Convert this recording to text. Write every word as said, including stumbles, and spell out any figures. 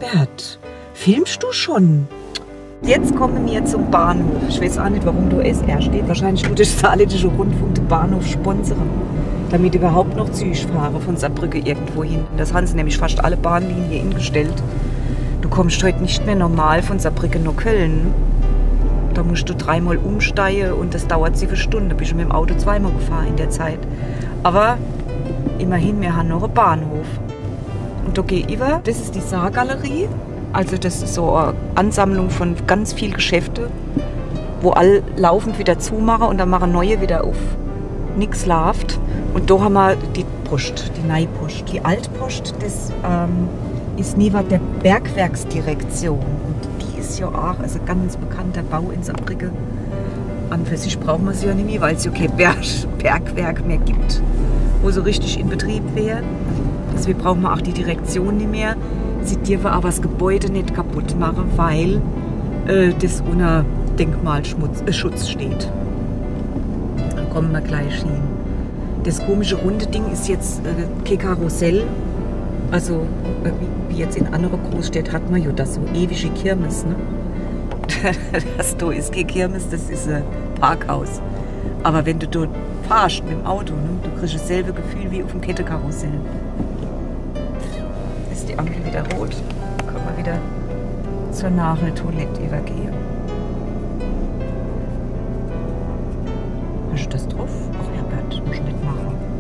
Herbert, filmst du schon? Jetzt kommen wir zum Bahnhof. Ich weiß auch nicht, warum da S R steht. Wahrscheinlich tut der Saarländische Rundfunk den Bahnhof sponsern, damit überhaupt noch Züge fahren von Saarbrücke irgendwo hin. Das haben sie nämlich fast alle Bahnlinien hingestellt. Du kommst heute nicht mehr normal von Saarbrücke nach Köln. Da musst du dreimal umsteigen und das dauert sieben Stunden. Bin ich mit dem Auto zweimal gefahren in der Zeit. Aber immerhin, wir haben noch einen Bahnhof. Und da gehe ich über. Das ist die Saargalerie. Also das ist so eine Ansammlung von ganz vielen Geschäften, wo alle laufend wieder zumachen und dann machen neue wieder auf. Nix läuft. Und da haben wir die Post, die Neipost. Die Altpost, das ähm, ist niemand der Bergwerksdirektion. Und die ist ja auch also ein ganz bekannter Bau in Saarbrücke. An für sich brauchen wir sie ja nicht mehr, weil es ja kein Berg Bergwerk mehr gibt, wo so richtig in Betrieb wäre. Deswegen brauchen wir auch die Direktion nicht mehr. Sie dürfen aber das Gebäude nicht kaputt machen, weil äh, das unter Denkmalschutz steht. Da kommen wir gleich hin. Das komische runde Ding ist jetzt äh, kein Karussell. Also äh, wie, wie jetzt in anderen Großstädten hat man ja das so ewige Kirmes. Ne? Das da ist kein Kirmes, das ist ein Parkhaus. Aber wenn du dort fahrst mit dem Auto, ne, du kriegst dasselbe Gefühl wie auf dem Kettekarussell. Ist die Ampel wieder rot, können wir wieder zur Nacheltoilette übergehen. Hast du das drauf? Ach Herbert, muss ich nicht machen.